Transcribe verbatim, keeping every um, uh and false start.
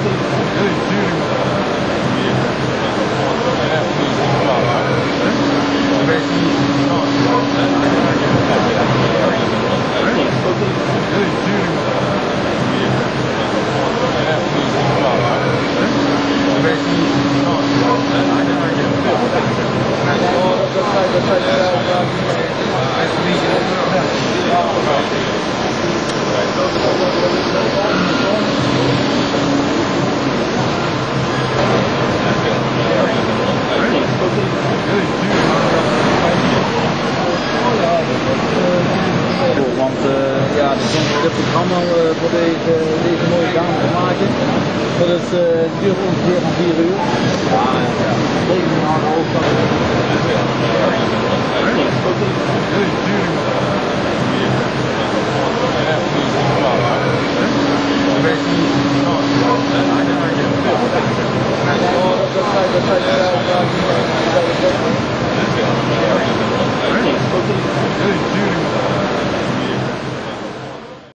Want uh, ja, er is een programma uh, voor deze, deze mooie baan te maken. Dat is, uh, duurt ongeveer van vier uur. Ja, ja. Tegen een harde hoofdstad. Dat